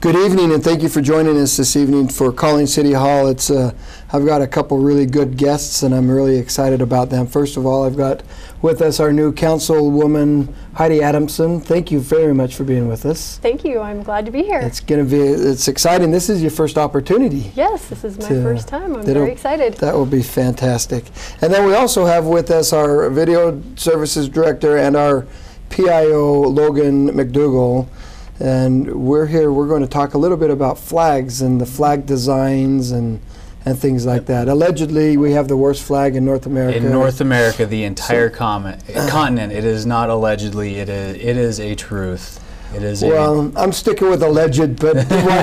Good evening, and thank you for joining us this evening for Calling City Hall. I've got a couple really good guests, and I'm really excited about them. First of all, I've got with us our new councilwoman, Heidi Adamson. Thank you very much for being with us. Thank you. I'm glad to be here. It's exciting. This is your first opportunity. Yes, this is my first time. I'm very excited. That will be fantastic. And then we also have with us our video services director and our PIO, Logan McDougall. And we're here, we're going to talk a little bit about flags and the flag designs and things like that. Allegedly, we have the worst flag in North America. In North America, the entire continent. It is not allegedly, it is a truth. It is I'm sticking with alleged, but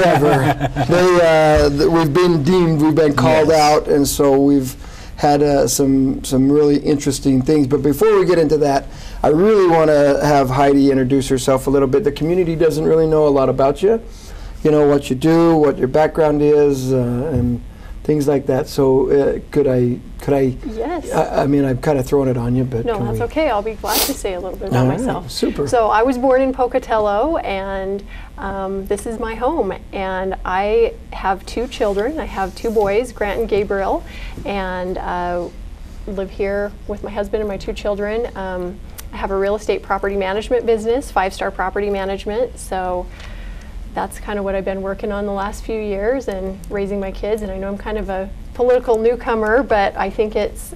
whatever. We've been called out, and so we've had some really interesting things. But before we get into that, I really want to have Heidi introduce herself a little bit. The community doesn't really know a lot about you. You know, what you do, what your background is, and things like that. So could I? Yes. I mean, I've kind of thrown it on you, but no, that's okay. I'll be glad to say a little bit about myself. Super. So I was born in Pocatello, and this is my home. And I have two children. I have two boys, Grant and Gabriel, and live here with my husband and my two children. I have a real estate property management business, 5 Star Property Management. So that's kind of what I've been working on the last few years and raising my kids. And I know I'm kind of a political newcomer, but I think it's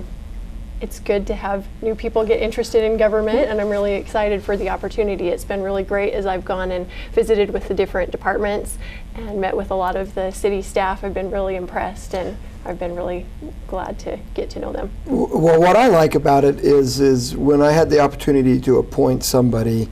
good to have new people get interested in government, and I'm really excited for the opportunity. It's been really great as I've gone and visited with the different departments and met with a lot of the city staff. I've been really impressed, and I've been really glad to get to know them. Well, what I like about it is when I had the opportunity to appoint somebody.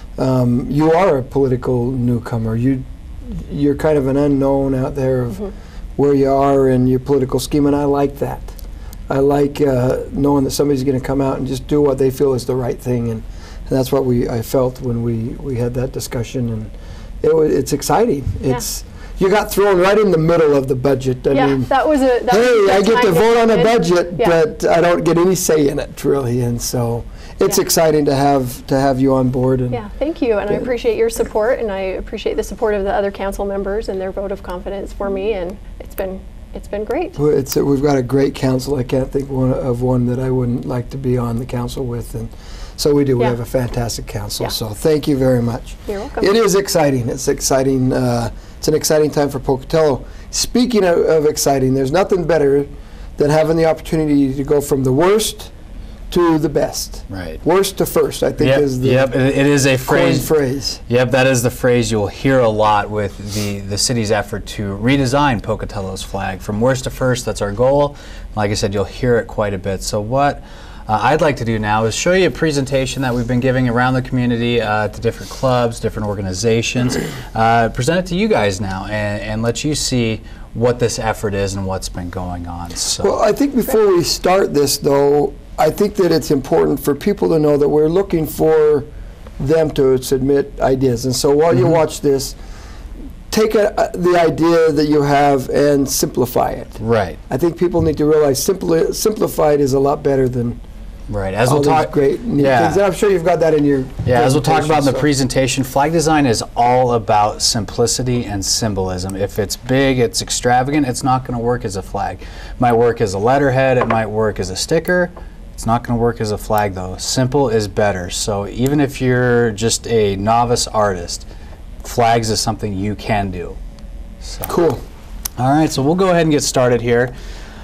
You are a political newcomer. You're kind of an unknown out there of where you are in your political scheme, and I like that. I like knowing that somebody's going to come out and just do what they feel is the right thing, and that's what I felt when we had that discussion, and it's exciting. Yeah. You got thrown right in the middle of the budget. I mean, that was a. I get to vote on a budget, but I don't get any say in it really, and so. It's exciting to have you on board. And thank you, and I appreciate your support, and I appreciate the support of the other council members and their vote of confidence for me, and it's been great. Well, we've got a great council. I can't think of one that I wouldn't like to be on the council with, and so we do. We have a fantastic council. So thank you very much. You're welcome. It is exciting. It's exciting. It's an exciting time for Pocatello. Speaking of exciting, there's nothing better than having the opportunity to go from the worst to the best. Right. Worst to first, I think is the it is a phrase. Yep, that is the phrase you'll hear a lot with the city's effort to redesign Pocatello's flag. From worst to first, that's our goal. Like I said, you'll hear it quite a bit. So what I'd like to do now is show you a presentation that we've been giving around the community to different clubs, different organizations. Present it to you guys now and let you see what this effort is and what's been going on. So. Well, I think before we start this, though, I think that it's important for people to know that we're looking for them to submit ideas. And so while you watch this, take the idea that you have and simplify it. Right. I think people need to realize simplified is a lot better than as we'll talk great neat things. And I'm sure you've got that in your as we'll talk about in the presentation, flag design is all about simplicity and symbolism. If it's big, it's extravagant, it's not going to work as a flag. It might work as a letterhead, it might work as a sticker. It's not going to work as a flag, though. Simple is better. So even if you're just a novice artist, flags is something you can do. So. Cool. All right, so we'll go ahead and get started here.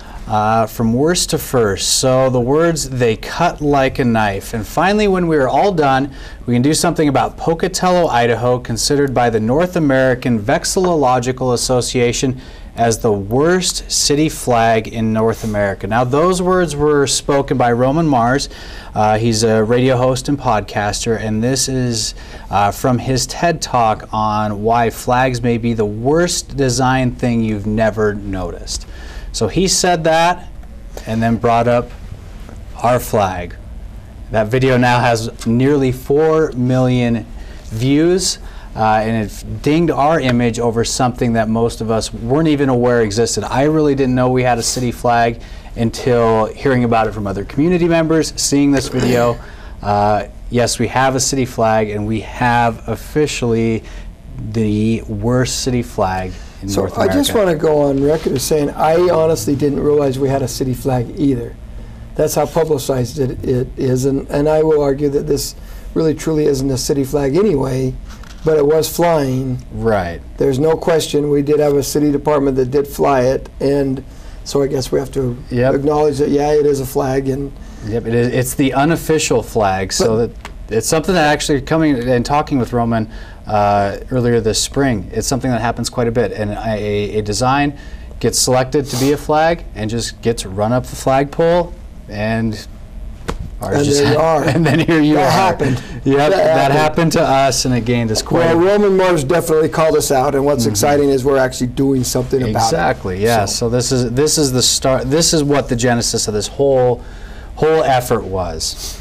From worst to first. So the words, they cut like a knife. And finally, when we are all done, we can do something about Pocatello, Idaho, considered by the North American Vexillological Association as the worst city flag in North America. Now, those words were spoken by Roman Mars. He's a radio host and podcaster, and this is from his TED Talk on why flags may be the worst design thing you've never noticed. So he said that and then brought up our flag. That video now has nearly 4 million views. And it dinged our image over something that most of us weren't even aware existed. I really didn't know we had a city flag until hearing about it from other community members, seeing this video. Yes, we have a city flag, and we have officially the worst city flag in So North I America. just want to go on record as saying I honestly didn't realize we had a city flag either. That's how publicized it is, and I will argue that this really truly isn't a city flag anyway, but it was flying. Right. There's no question we did have a city department that did fly it, and so I guess we have to Yep. acknowledge that, yeah, it is a flag. And Yep, it's the unofficial flag, so that it's something that actually coming and talking with Roman earlier this spring, it's something that happens quite a bit, and a design gets selected to be a flag and just gets run up the flagpole, and ours And just there you are. and then here you That are. happened. Yep, That that happened to us, and it gained us quite. well, Roman Mars definitely called us out, and what's exciting is we're actually doing something about it. Exactly. Yeah. So this is the start. This is what the genesis of this whole effort was.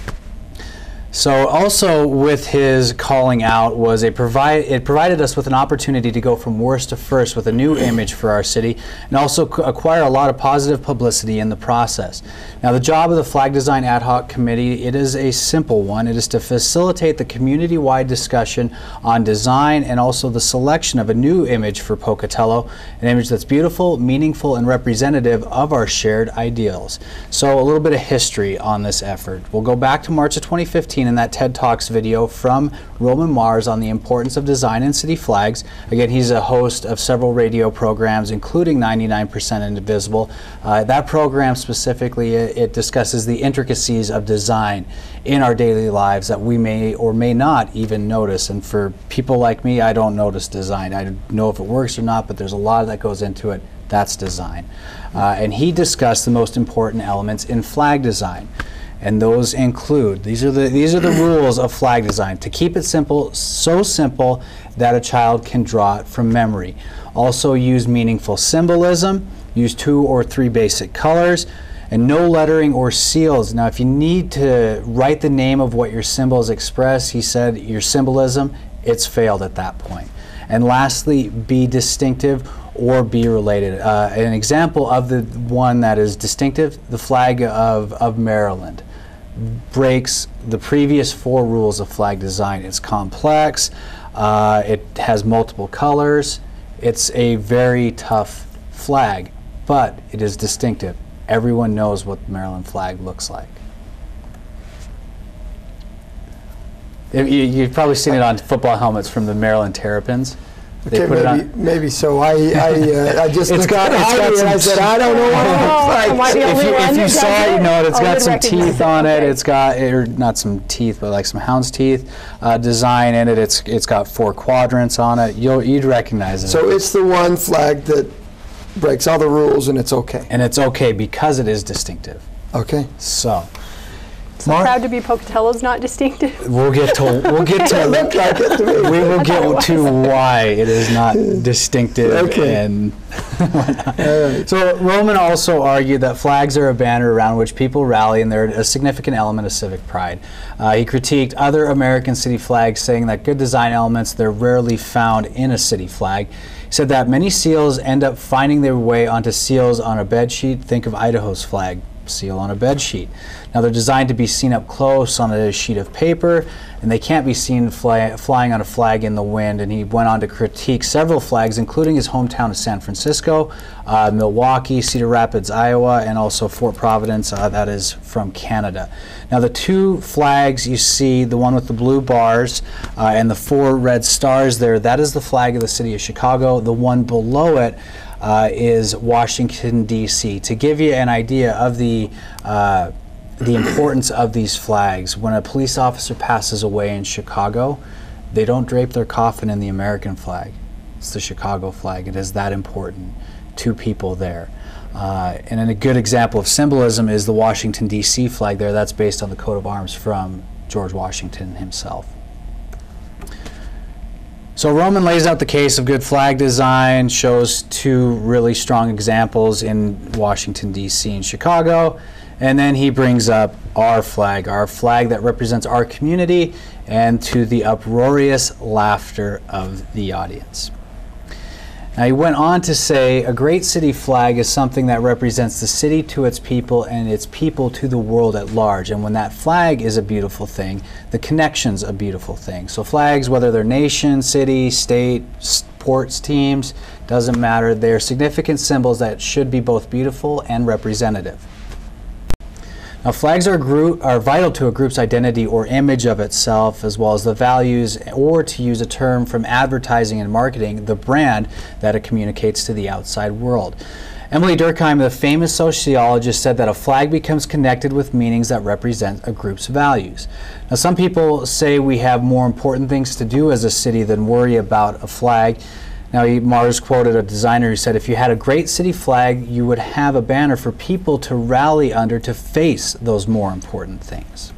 So also with his calling out was it provided us with an opportunity to go from worst to first with a new image for our city, and also acquire a lot of positive publicity in the process. Now the job of the Flag Design Ad Hoc Committee, it is a simple one. It is to facilitate the community-wide discussion on design and also the selection of a new image for Pocatello, an image that's beautiful, meaningful, and representative of our shared ideals. So a little bit of history on this effort. We'll go back to March of 2015 in that TED Talks video from Roman Mars on the importance of design in city flags. Again, he's a host of several radio programs, including 99% Indivisible. That program specifically, it discusses the intricacies of design in our daily lives that we may or may not even notice. And for people like me, I don't notice design. I don't know if it works or not, but there's a lot that goes into it. That's design. And he discussed the most important elements in flag design. And those include, these are the rules of flag design. To keep it simple, so simple that a child can draw it from memory. Also use meaningful symbolism, use 2 or 3 basic colors, and no lettering or seals. Now if you need to write the name of what your symbols express, he said your symbolism, it's failed at that point. And lastly, be distinctive or be related. An example of the one that is distinctive, the flag of Maryland, breaks the previous 4 rules of flag design. It's complex, it has multiple colors, it's a very tough flag, but it is distinctive. Everyone knows what the Maryland flag looks like. You've probably seen it on football helmets from the Maryland Terrapins. They Okay, put it on. maybe so. I just It's looked got- at it's got Heidi and some I said, I don't know what it looks like. Am I the If only you, one if you that saw does it, you know it. It's Oh, got would some recognize teeth on it. Okay. It's got, or not some teeth, but like some hound's teeth design in it. It's got 4 quadrants on it. You'd recognize it. So it's the one flag that breaks all the rules, and it's okay. And it's okay because it is distinctive. Okay. So, Proud to be Pocatello's not distinctive. we'll get to It looked like it to me. we will thought get it to was. why it is not distinctive. Okay. And All right. so Roman also argued that flags are a banner around which people rally, and they're a significant element of civic pride. He critiqued other American city flags, saying that good design elements, they're rarely found in a city flag. He said that many seals end up finding their way onto seals on a bed sheet. Think of Idaho's flag, seal on a bed sheet. Now they're designed to be seen up close on a sheet of paper, and they can't be seen flying on a flag in the wind. And he went on to critique several flags, including his hometown of San Francisco, Milwaukee, Cedar Rapids, Iowa, and also Fort Providence, that is from Canada. Now the 2 flags you see, the one with the blue bars and the 4 red stars there, that is the flag of the city of Chicago. The one below it is Washington, D.C. To give you an idea of the importance of these flags, when a police officer passes away in Chicago, they don't drape their coffin in the American flag. It's the Chicago flag. It is that important to people there. And a good example of symbolism is the Washington, D.C. flag there. That's based on the coat of arms from George Washington himself. So Roman lays out the case of good flag design, shows 2 really strong examples in Washington, D.C. and Chicago, and then he brings up our flag that represents our community, and to the uproarious laughter of the audience. Now he went on to say, a great city flag is something that represents the city to its people and its people to the world at large. And when that flag is a beautiful thing, the connection's a beautiful thing. So flags, whether they're nation, city, state, sports teams, doesn't matter. They're significant symbols that should be both beautiful and representative. Now, flags are vital to a group's identity or image of itself, as well as the values, or to use a term from advertising and marketing, the brand that it communicates to the outside world. Emily Durkheim, the famous sociologist, said that a flag becomes connected with meanings that represent a group's values. Now, some people say we have more important things to do as a city than worry about a flag. Now, Mars quoted a designer who said, if you had a great city flag, you would have a banner for people to rally under to face those more important things.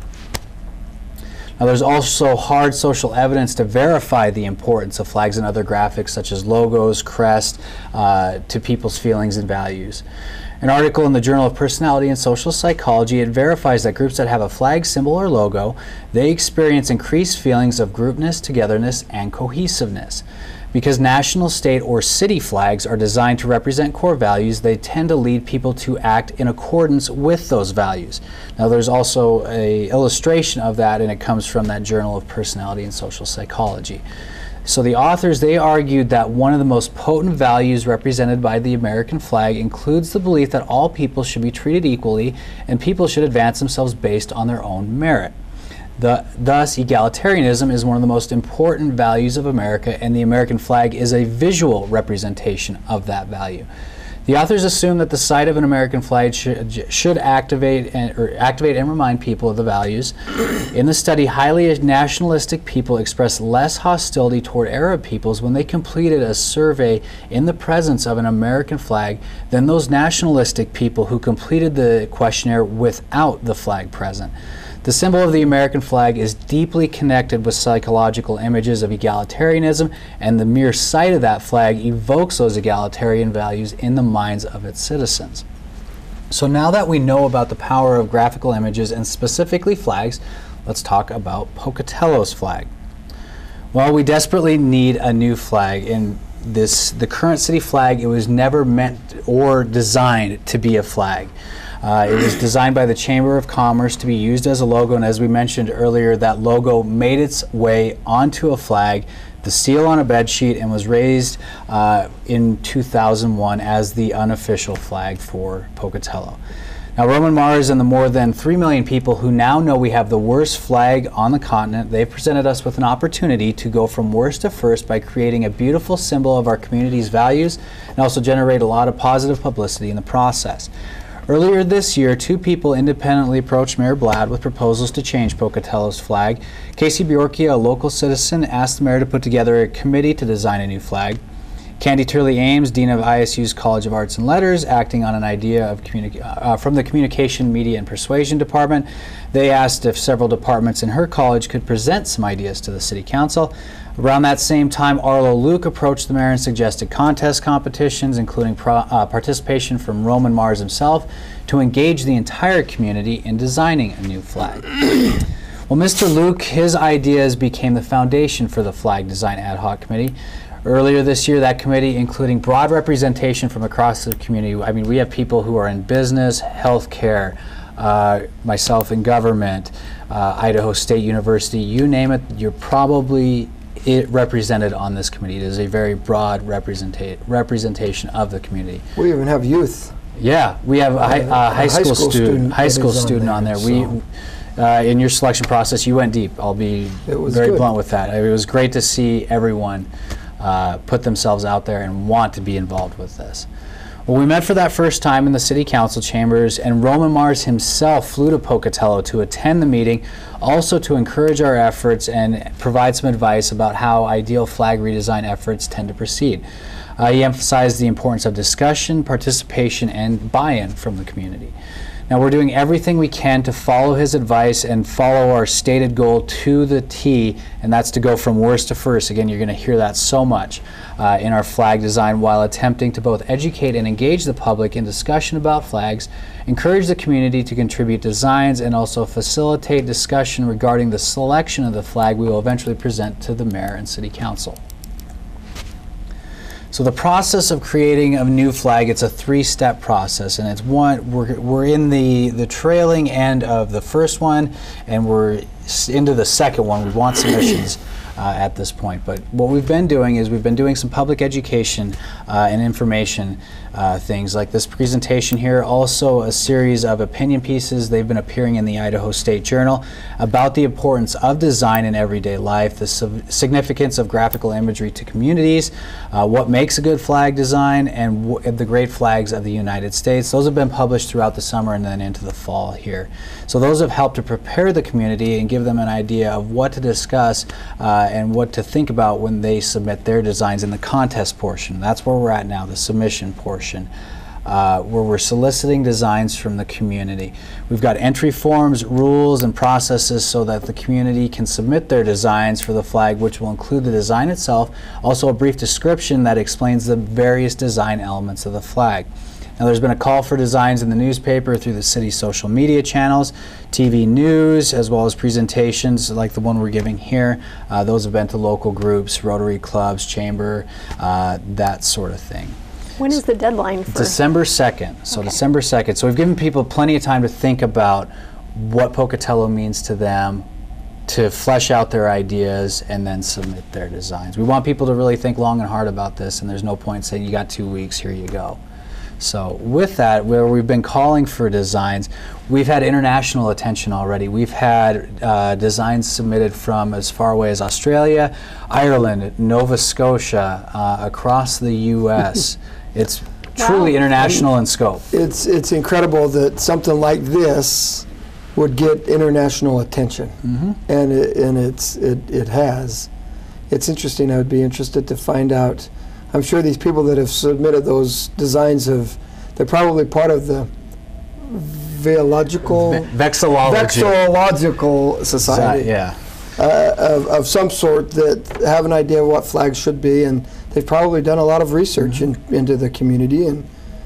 Now, there's also hard social evidence to verify the importance of flags and other graphics, such as logos, crest, to people's feelings and values. An article in the Journal of Personality and Social Psychology, it verifies that groups that have a flag, symbol, or logo, they experience increased feelings of groupness, togetherness, and cohesiveness. Because national, state, or city flags are designed to represent core values, they tend to lead people to act in accordance with those values. Now, there's also an illustration of that, and it comes from that Journal of Personality and Social Psychology. So the authors, they argued that one of the most potent values represented by the American flag includes the belief that all people should be treated equally and people should advance themselves based on their own merit. Thus, egalitarianism is one of the most important values of America, and the American flag is a visual representation of that value. The authors assume that the sight of an American flag should activate and remind people of the values. In the study, highly nationalistic people expressed less hostility toward Arab peoples when they completed a survey in the presence of an American flag than those nationalistic people who completed the questionnaire without the flag present. The symbol of the American flag is deeply connected with psychological images of egalitarianism, and the mere sight of that flag evokes those egalitarian values in the minds of its citizens. So now that we know about the power of graphical images and specifically flags, let's talk about Pocatello's flag. Well, we desperately need a new flag. In the current city flag, it was never meant or designed to be a flag. It was designed by the Chamber of Commerce to be used as a logo, and as we mentioned earlier, that logo made its way onto a flag, the seal on a bed sheet, and was raised in 2001 as the unofficial flag for Pocatello. Now, Roman Mars and the more than 3 million people who now know we have the worst flag on the continent, they've presented us with an opportunity to go from worst to first by creating a beautiful symbol of our community's values and also generate a lot of positive publicity in the process. Earlier this year, 2 people independently approached Mayor Blad with proposals to change Pocatello's flag. Casey Bjorkia, a local citizen, asked the mayor to put together a committee to design a new flag. Candy Turley Ames, Dean of ISU's College of Arts and Letters, acting on an idea of from the Communication, Media, and Persuasion Department, they asked if several departments in her college could present some ideas to the City Council. Around that same time, Arlo Luke approached the mayor and suggested contest competitions, including participation from Roman Mars himself, to engage the entire community in designing a new flag. Well, Mr. Luke, his ideas became the foundation for the Flag Design Ad Hoc Committee. Earlier this year, that committee, including broad representation from across the community, I mean, we have people who are in business, healthcare, myself in government, Idaho State University, you name it, you're probably represented on this committee. It is a very broad representation of the community. We even have youth. Yeah, we have a high school student on there. So. In your selection process, you went deep. I'll be very blunt with that. It was great to see everyone put themselves out there and want to be involved with this. Well, we met for that first time in the City Council chambers, and Roman Mars himself flew to Pocatello to attend the meeting, also to encourage our efforts and provide some advice about how ideal flag redesign efforts tend to proceed. He emphasized the importance of discussion, participation, and buy-in from the community. Now, we're doing everything we can to follow his advice and follow our stated goal to the T, and that's to go from worst to first. Again, you're going to hear that so much in our flag design, while attempting to both educate and engage the public in discussion about flags, encourage the community to contribute designs, and also facilitate discussion regarding the selection of the flag we will eventually present to the mayor and city council. So the process of creating a new flag, it's a 3-step process, and it's we're in the trailing end of the first one, and we're into the second one. We want submissions at this point. But what we've been doing is we've been doing some public education and information things like this presentation here, also a series of opinion pieces. They've been appearing in the Idaho State Journal about the importance of design in everyday life, the significance of graphical imagery to communities, what makes a good flag design, and the great flags of the United States. Those have been published throughout the summer and then into the fall here. So those have helped to prepare the community and give them an idea of what to discuss and what to think about when they submit their designs in the contest portion. That's where we're at now, the submission portion. Where we're soliciting designs from the community. We've got entry forms, rules, and processes so that the community can submit their designs for the flag, which will include the design itself, also a brief description that explains the various design elements of the flag. Now, there's been a call for designs in the newspaper, through the city's social media channels, TV news, as well as presentations like the one we're giving here. Those have been to local groups, Rotary clubs, chamber, that sort of thing. When is the deadline for? December 2nd. So Okay. December 2nd. So we've given people plenty of time to think about what Pocatello means to them, to flesh out their ideas, and then submit their designs. We want people to really think long and hard about this, and there's no point saying you got 2 weeks, here you go. So with that, where we've been calling for designs, we've had international attention already. We've had designs submitted from as far away as Australia, Ireland, Nova Scotia, across the U.S. It's truly international in scope. It's incredible that something like this would get international attention, and it has. It's interesting. I would be interested to find out. I'm sure these people that have submitted those designs they're probably part of the Vexillological Society. Yeah. Of some sort, that have an idea of what flags should be, and they've probably done a lot of research into the community and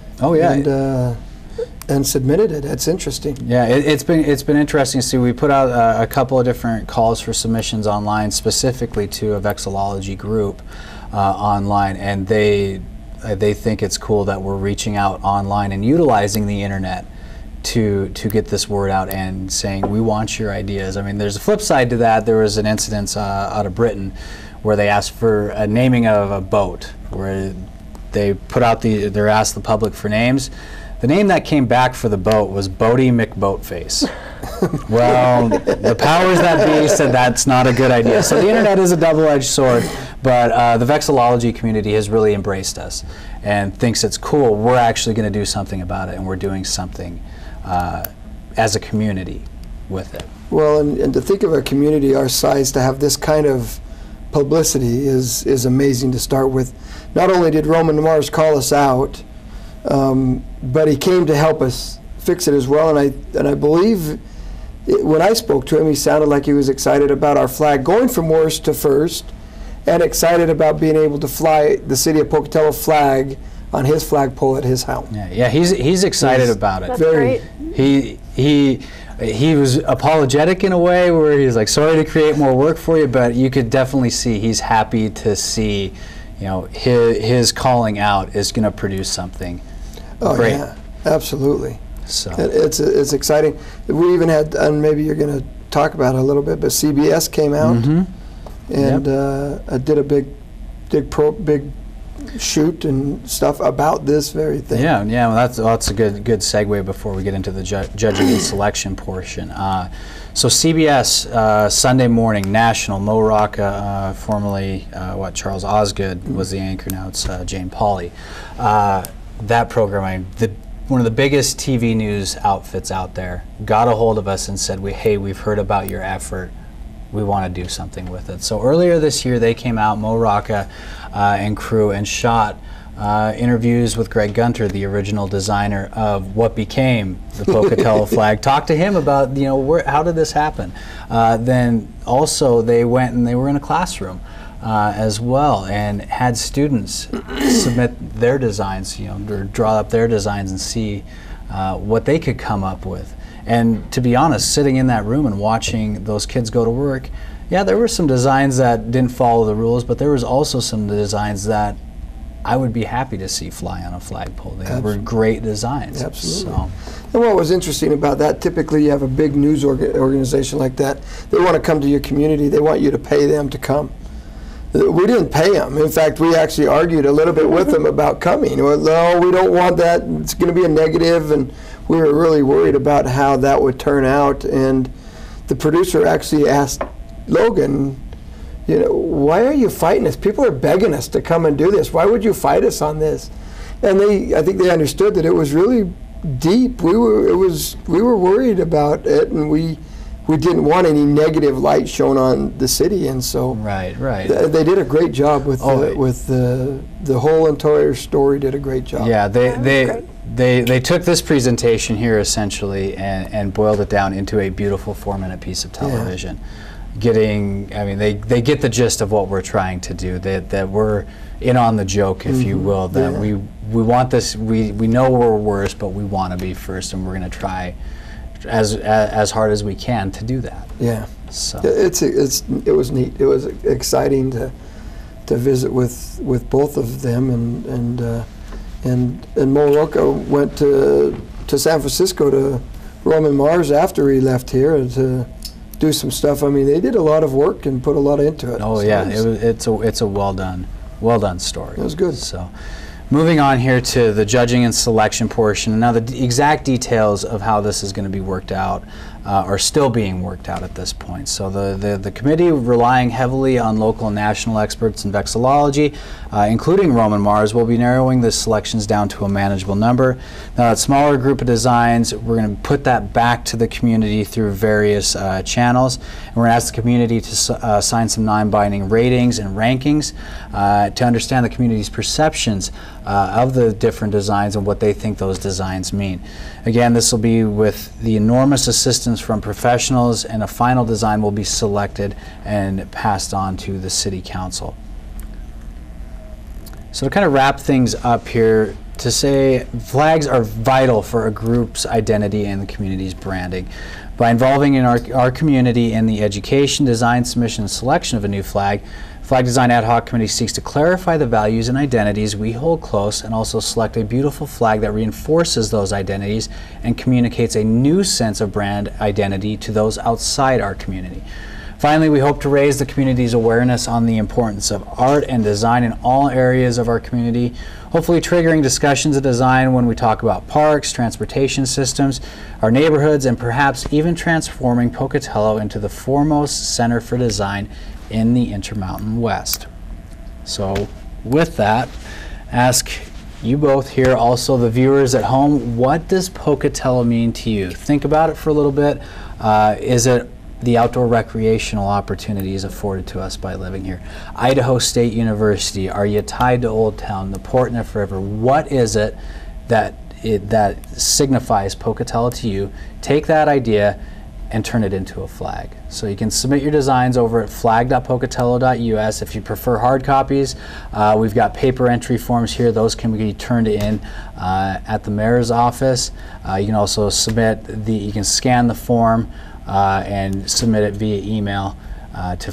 and submitted it. That's interesting. Yeah, it's been interesting to see. We put out a couple of different calls for submissions online, specifically to a vexillology group online, and they think it's cool that we're reaching out online and utilizing the internet to get this word out and saying, we want your ideas. I mean, there's a flip side to that. There was an incident out of Britain where they asked for a naming of a boat, where they put out they're asked the public for names. The name that came back for the boat was Boaty McBoatface. Well, the powers that be said that's not a good idea. So the internet is a double-edged sword, but the vexillology community has really embraced us and thinks it's cool. We're actually going to do something about it, and we're doing something as a community with it. Well, and to think of a community our size to have this kind of publicity is amazing to start with. Not only did Roman Mars call us out, but he came to help us fix it as well. And I believe when I spoke to him, he sounded like he was excited about our flag going from worst to first, and excited about being able to fly the City of Pocatello flag on his flagpole at his house. Yeah, he's excited about it. That's great. He was apologetic in a way where he's like, sorry to create more work for you, but you could definitely see he's happy to see, his calling out is going to produce something great. Yeah, absolutely. So it's exciting. We even had, and maybe you're going to talk about it a little bit, but CBS came out and did a big shoot and stuff about this very thing. Yeah. Well, that's a good segue before we get into the judging and selection portion. So CBS Sunday morning national. Mo Rocca, formerly Charles Osgood was the anchor. Now it's Jane Pauley. That program, one of the biggest TV news outfits out there, got a hold of us and said, "Hey, we've heard about your effort. We want to do something with it." So earlier this year, they came out, Mo Rocca and crew, and shot interviews with Greg Gunter, the original designer of what became the Pocatello flag. Talked to him about, how did this happen? Then also they went and they were in a classroom as well, and had students submit their designs, or draw up their designs and see what they could come up with. And to be honest, sitting in that room and watching those kids go to work, yeah, there were some designs that didn't follow the rules, but there was also some designs that I would be happy to see fly on a flagpole. They were great designs. Absolutely. So. And what was interesting about that, typically you have a big news organization like that, they want to come to your community, they want you to pay them to come. We didn't pay them. In fact, we actually argued a little bit with them about coming. Well, no, we don't want that. It's going to be a negative, and we were really worried about how that would turn out. And the producer actually asked Logan, you know, why are you fighting us? People are begging us to come and do this. Why would you fight us on this? And I think they understood that it was really deep. We were worried about it, and we didn't want any negative light shown on the city, and so right. They did a great job with the whole entire story. Did a great job. Yeah, they took this presentation here essentially and boiled it down into a beautiful 4-minute piece of television. Yeah. They get the gist of what we're trying to do. That we're in on the joke, if you will. That we want this. We know we're worse, but we want to be first, and we're going to try as hard as we can to do that. Yeah. So it was neat. It was exciting to visit with both of them, and Mo Rocca went to San Francisco to Roman Mars after he left here to do some stuff. I mean, they did a lot of work and put a lot into it. Oh, so yeah, it's a well done story. It was good. So, moving on here to the judging and selection portion. Now, the exact details of how this is going to be worked out are still being worked out at this point. So the committee, relying heavily on local and national experts in vexillology, including Roman Mars, will be narrowing the selections down to a manageable number. Now, that smaller group of designs, we're going to put that back to the community through various channels. And we're going to ask the community to assign some non-binding ratings and rankings to understand the community's perceptions of the different designs and what they think those designs mean. Again, this will be with the enormous assistance from professionals, and a final design will be selected and passed on to the City Council. So to kind of wrap things up here, to say flags are vital for a group's identity and the community's branding. By involving in our community in the education, design, submission, and selection of a new flag, Flag Design Ad Hoc Committee seeks to clarify the values and identities we hold close, and also select a beautiful flag that reinforces those identities and communicates a new sense of brand identity to those outside our community. Finally, we hope to raise the community's awareness on the importance of art and design in all areas of our community, hopefully triggering discussions of design when we talk about parks, transportation systems, our neighborhoods, and perhaps even transforming Pocatello into the foremost center for design in the Intermountain West. So with that, ask you both here, also the viewers at home, what does Pocatello mean to you? Think about it for a little bit. Is it the outdoor recreational opportunities afforded to us by living here? Idaho State University, are you tied to Old Town, the Portneuf River? What is it that signifies Pocatello to you? Take that idea and turn it into a flag. So you can submit your designs over at flag.pocatello.us. If you prefer hard copies, we've got paper entry forms here. Those can be turned in at the mayor's office. You can also you can scan the form and submit it via email to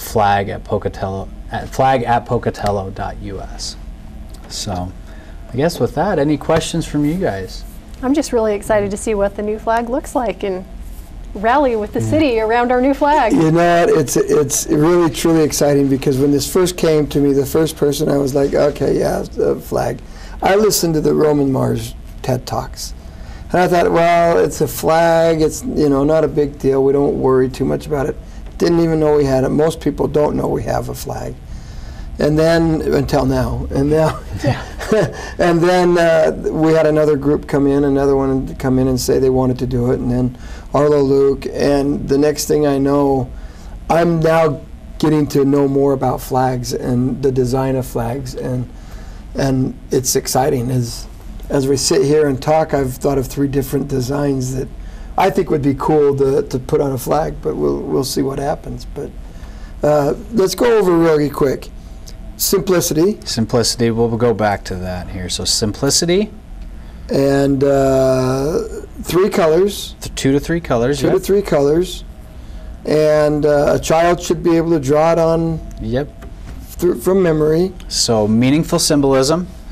flag@pocatello.us. So I guess with that, any questions from you guys? I'm just really excited to see what the new flag looks like and rally with the city around our new flag. You know, it's really truly exciting, because when this first came to me, the first person, I was like, okay, yeah, the flag. I listened to the Roman Mars TED Talks, and I thought, well, it's a flag, it's, you know, not a big deal, we don't worry too much about it. Didn't even know we had it. Most people don't know we have a flag. And then, until now, and now, and then we had another group come in, another one come in and say they wanted to do it, and then Arlo Luke, and the next thing I know, I'm now getting to know more about flags and the design of flags, and it's exciting. As we sit here and talk, I've thought of 3 different designs that I think would be cool to put on a flag, but we'll see what happens. But let's go over really quick. Simplicity. Simplicity, we'll go back to that here. So simplicity. And 3 colors. 2 to 3 colors. 2 to 3 colors. And a child should be able to draw it on from memory. So meaningful symbolism.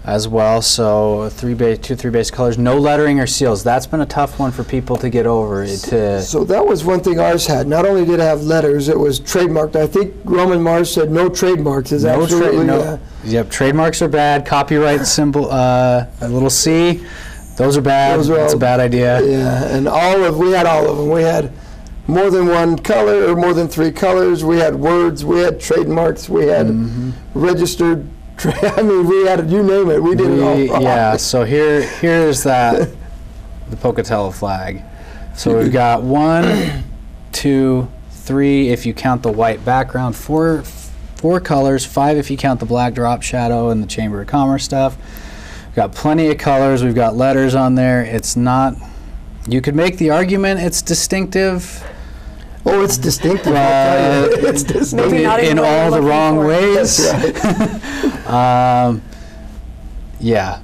as well. So two three base colors, no lettering or seals. That's been a tough one for people to get over. So that was one thing ours had. Not only did it have letters, it was trademarked. I think Roman Mars said no trademarks. Is absolutely Yep, trademarks are bad. Copyright symbol, a little C, those are bad. That's a bad idea. Yeah, and we had all of them. We had more than one color or more than 3 colors. We had words. We had trademarks. We had registered. I mean, we had, you name it. We did it all. Yeah. So here's the Pocatello flag. So we've got 1, 2, 3 if you count the white background, 4 colors, 5 if you count the black drop shadow and the Chamber of Commerce stuff. We've got plenty of colors. We've got letters on there. It's not. You could make the argument it's distinctive. Oh, it's distinctive. It's distinctive. Maybe not in all the wrong ways. That's right. Yeah,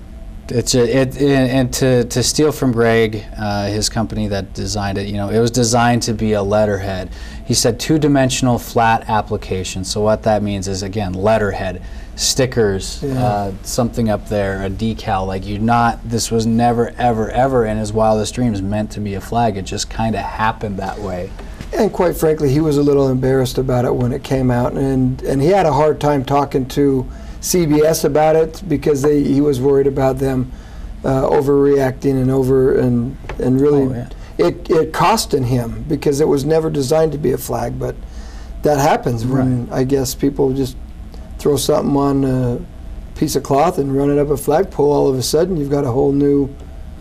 and to steal from Greg, his company that designed it, it was designed to be a letterhead. He said 2-dimensional flat application. So what that means is, again, letterhead, stickers, something up there, a decal. Like this was never, ever, ever in his wildest dreams meant to be a flag. It just kind of happened that way. And quite frankly, he was a little embarrassed about it when it came out, and he had a hard time talking to CBS about it because he was worried about them overreacting and really it costing him because it was never designed to be a flag. But that happens when I guess people just throw something on a piece of cloth and run it up a flagpole. All of a sudden, you've got a whole new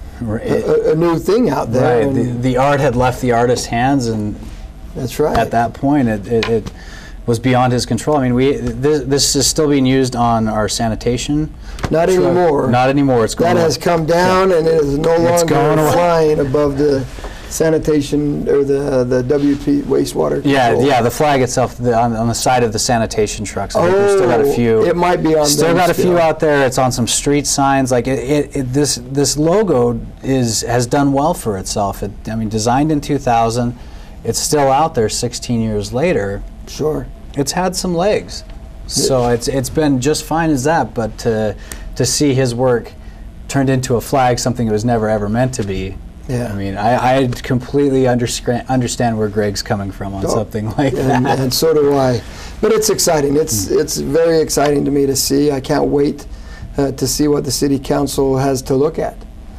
a new thing out there. Right. The art had left the artist's hands, and that's right. At that point, it was beyond his control. I mean, this is still being used on our sanitation. Not anymore. Not anymore. It's going. That has come down, and it is no longer flying above the sanitation or the WP wastewater control. Yeah. The flag itself on the side of the sanitation trucks. I think we've still got a few. It might be on. Still got a few out there. It's on some street signs. Like this logo has done well for itself. I mean, designed in 2000. It's still out there 16 years later. Sure. It's had some legs. So it's been just fine as that, but to see his work turned into a flag, something it was never ever meant to be. Yeah. I mean, I completely understand where Greg's coming from on something like that. And so do I. But it's exciting. It's very exciting to me to see. I can't wait to see what the city council has to look at.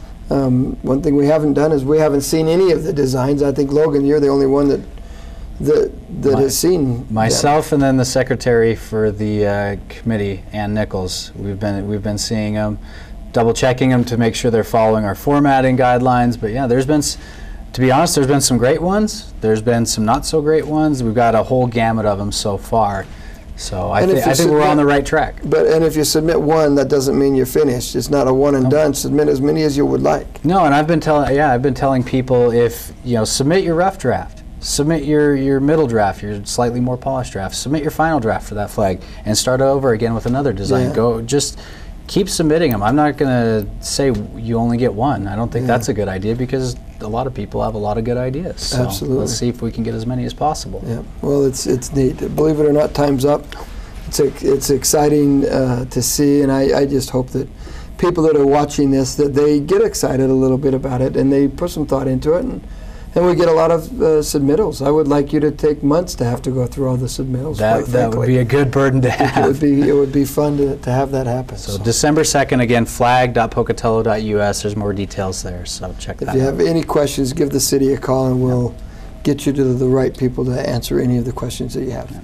One thing we haven't done is we haven't seen any of the designs. I think, Logan, you're the only one that has seen myself them. And then the secretary for the committee, Ann Nichols. We've been seeing them, double checking them to make sure they're following our formatting guidelines. But yeah, to be honest, there's been some great ones. There's been some not so great ones. We've got a whole gamut of them so far. So I think we're on the right track. And if you submit one, that doesn't mean you're finished. It's not a one and done. Submit as many as you would like. No, and I've been telling people, if submit your rough draft, submit your middle draft, your slightly more polished draft, submit your final draft for that flag, and start over again with another design. Just keep submitting them. I'm not going to say you only get one. I don't think that's a good idea because a lot of people have a lot of good ideas. So absolutely. Let's see if we can get as many as possible. Yeah. Well, it's neat. Believe it or not, time's up. It's exciting to see, and I just hope that people that are watching this, that they get excited a little bit about it and they put some thought into it, and we get a lot of submittals. I would like you to take months to have to go through all the submittals. That would be a good burden to have. It would be fun to have that happen. So December 2nd, again, flag.pocatello.us. There's more details there, so check that out. If you have any questions, give the city a call, and we'll get you to the right people to answer any of the questions that you have.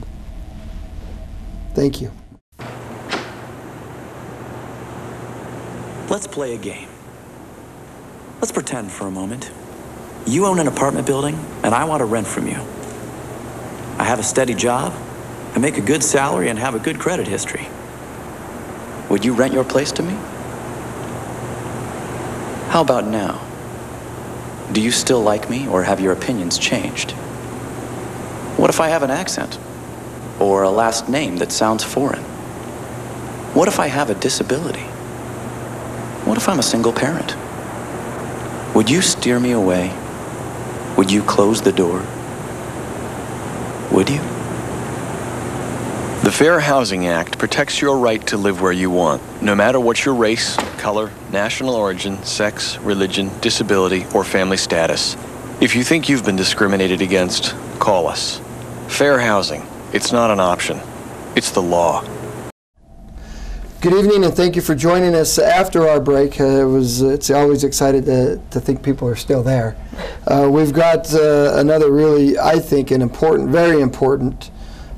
Thank you. Let's play a game. Let's pretend for a moment. You own an apartment building, and I want to rent from you. I have a steady job, I make a good salary, and have a good credit history. Would you rent your place to me? How about now? Do you still like me, or have your opinions changed? What if I have an accent? Or a last name that sounds foreign? What if I have a disability? What if I'm a single parent? Would you steer me away? Would you close the door? Would you? The The Fair Housing Act protects your right to live where you want, no matter what your race, color, national origin, sex, religion, disability, or family status. If you think you've been discriminated against, call us. Fair housing. It's not an option. It's the law. Good evening, and thank you for joining us after our break. It's always excited to think people are still there. We've got another really, I think, an important, very important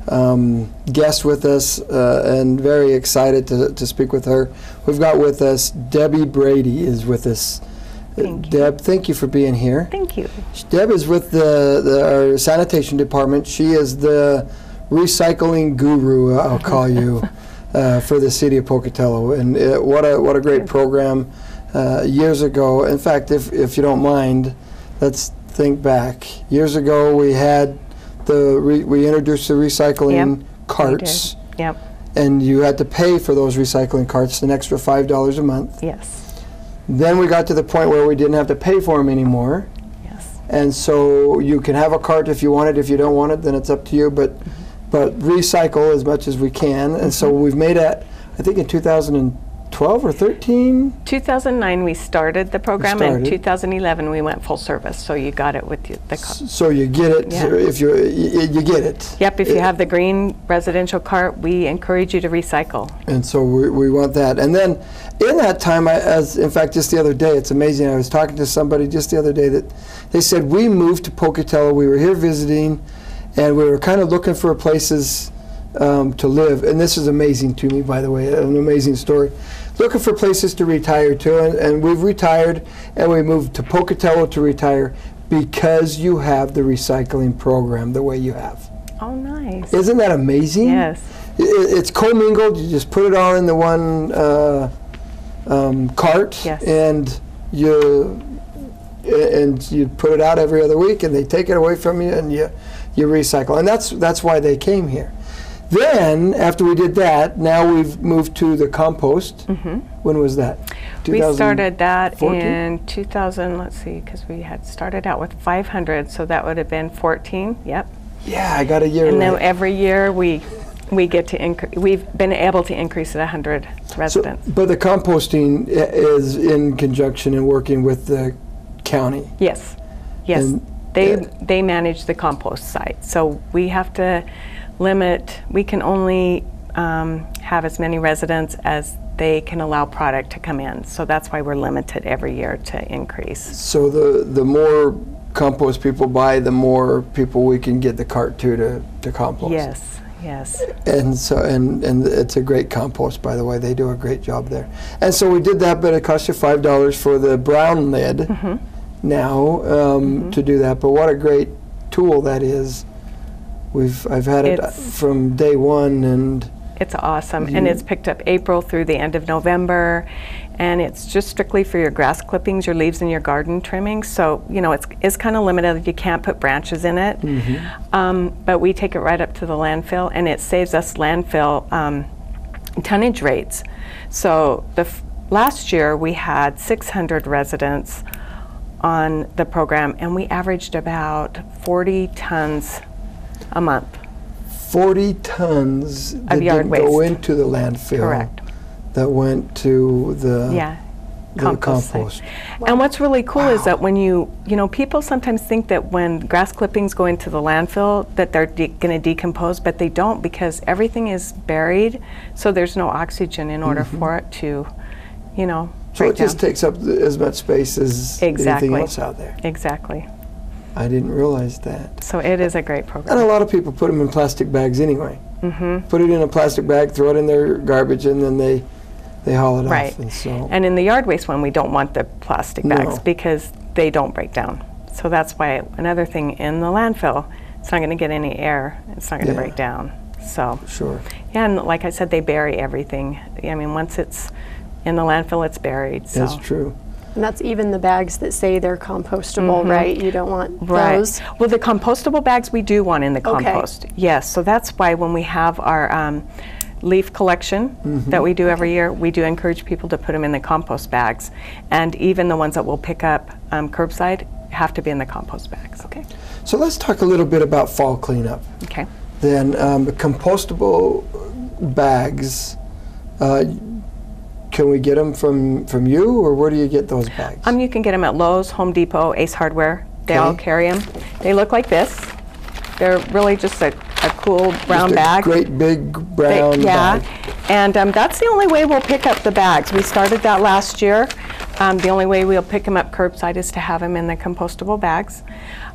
guest with us, and very excited to speak with her. We've got with us Debbie Brady is with us. Deb, thank you for being here. Thank you. Deb is with our sanitation department. She is the recycling guru, I'll call you. For the city of Pocatello, and what a great program years ago. In fact, if you don't mind, let's think back. Years ago, we had we introduced the recycling carts. Yep. And you had to pay for those recycling carts an extra $5 a month. Yes. Then we got to the point where we didn't have to pay for them anymore. Yes. And so you can have a cart if you want it. If you don't want it, then it's up to you. But recycle as much as we can. And so we've made it, I think in 2012 or 13? 2009 we started the program, and 2011 we went full service, so you got it with the cart. So you get it if you get it. Yep, if you have the green residential cart, we encourage you to recycle. And so we want that. And then in that time, in fact, just the other day, it's amazing, I was talking to somebody just the other day that they said, we moved to Pocatello, we were here visiting, and we were kind of looking for places to live. And this is amazing to me, by the way, an amazing story. Looking for places to retire to, and we've retired, and we moved to Pocatello to retire because you have the recycling program the way you have. Oh, nice. Isn't that amazing? Yes. It's commingled. You just put it all in the one cart, yes. and you put it out every other week, and they take it away from you, and you recycle. And that's why they came here. Then, after we did that, now we've moved to the compost. Mm-hmm. When was that? We started that in 2000, let's see, because we had started out with 500, so that would have been 14, yep. Yeah, I got a year. And then every year we get to we've been able to increase it 100 residents. So, but the composting is in conjunction and working with the county. Yes, yes. And they manage the compost site, so we have to limit. We can only have as many residents as they can allow product to come in. So that's why we're limited every year to increase. So the more compost people buy, the more people we can get the cart to compost. Yes, yes. And so and it's a great compost, by the way. They do a great job there. And so we did that, but it cost you $5 for the brown lid. Mm-hmm. Now to do that, but what a great tool that is. I've had it from day one, and it's awesome. And it's picked up April through the end of November, and it's just strictly for your grass clippings, your leaves, and your garden trimming. So it's kind of limited. You can't put branches in it, but we take it right up to the landfill, and it saves us landfill tonnage rates. So last year we had 600 residents on the program, and we averaged about 40 tons a month. 40 tons of that yard didn't waste. Go into the landfill. Correct. That went to the compost. Wow. And what's really cool is that when people sometimes think that when grass clippings go into the landfill that they're going to decompose, but they don't, because everything is buried, so there's no oxygen in order for it to, So it just takes up as much space as anything else out there. Exactly. I didn't realize that. So it is a great program. And a lot of people put them in plastic bags anyway. Mm-hmm. Put it in a plastic bag, throw it in their garbage, and then they haul it off. And in the yard waste one, we don't want the plastic bags because they don't break down. So that's why another thing in the landfill, it's not going to get any air. It's not going to break down. So sure. Yeah, and like I said, they bury everything. I mean, once it's in the landfill, it's buried. So. That's true. And that's even the bags that say they're compostable, right? You don't want those? Well, the compostable bags we do want in the compost. Yes, so that's why when we have our leaf collection that we do every year, we do encourage people to put them in the compost bags. And even the ones that we'll pick up curbside have to be in the compost bags. Okay. So let's talk a little bit about fall cleanup. Okay. then the compostable bags, can we get them from you, or where do you get those bags? You can get them at Lowe's, Home Depot, Ace Hardware. They all Okay. carry them. They look like this. They're really just a cool brown Just a bag. great big brown Yeah, bag. and that's the only way we'll pick up the bags. We started that last year. The only way we'll pick them up curbside is to have them in the compostable bags.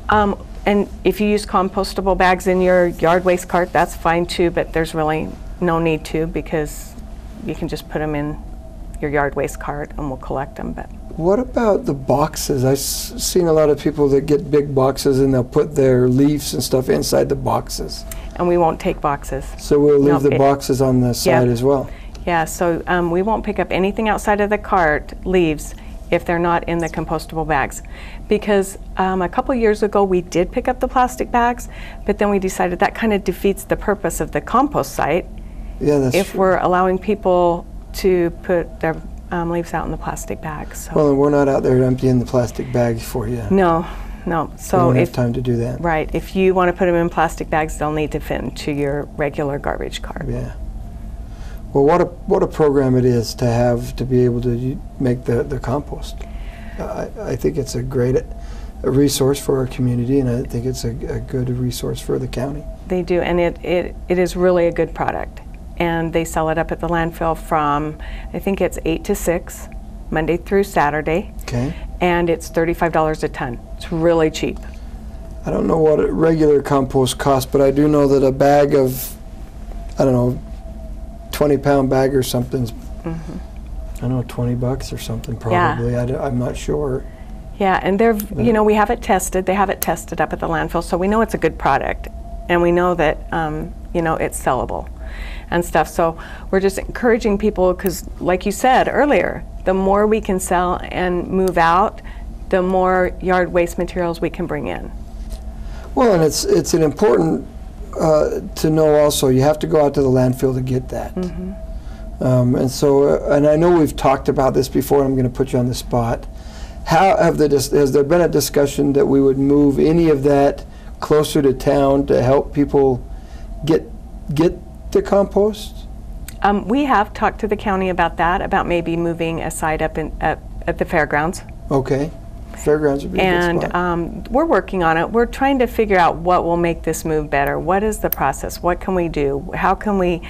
And if you use compostable bags in your yard waste cart, that's fine too, but there's really no need to, because you can just put them in your yard waste cart and we'll collect them. But What about the boxes? I've seen a lot of people that get big boxes and they'll put their leaves and stuff inside the boxes. and we won't take boxes. So we'll leave No, the boxes on the side as well. Yeah, so we won't pick up anything outside of the cart, leaves, if they're not in the compostable bags. Because a couple years ago we did pick up the plastic bags, but then we decided that kind of defeats the purpose of the compost site Yeah, that's if true. we're allowing people to put their leaves out in the plastic bags. So. Well, and we're not out there emptying the plastic bags for you. No. We So don't have if time to do that. right, if you want to put them in plastic bags, they'll need to fit into your regular garbage cart. Yeah. Well, what a program it is to have to be able to make the compost. I think it's a great resource for our community, and I think it's a good resource for the county. They do, and it is really a good product. And they sell it up at the landfill from, I think it's 8 to 6, Monday through Saturday, Okay. and it's $35 a ton. It's really cheap. I don't know what a regular compost costs, but I do know that a bag of, I don't know, 20-pound bag or something's, I don't know, $20 or something probably. I'm not sure. Yeah, and we have it tested. They have it tested up at the landfill, so we know it's a good product, and we know that it's sellable and stuff. So we're just encouraging people, because like you said earlier, the more we can sell and move out, the more yard waste materials we can bring in. Well, and it's an important to know also, you have to go out to the landfill to get that. And so, and I know we've talked about this before, and I'm going to put you on the spot. Has there been a discussion that we would move any of that closer to town to help people get the compost? We have talked to the county about that, about maybe moving a site up at the fairgrounds. Okay. Fairgrounds would be a good spot. And we're working on it. We're trying to figure out what will make this move better. What is the process? What can we do? How can we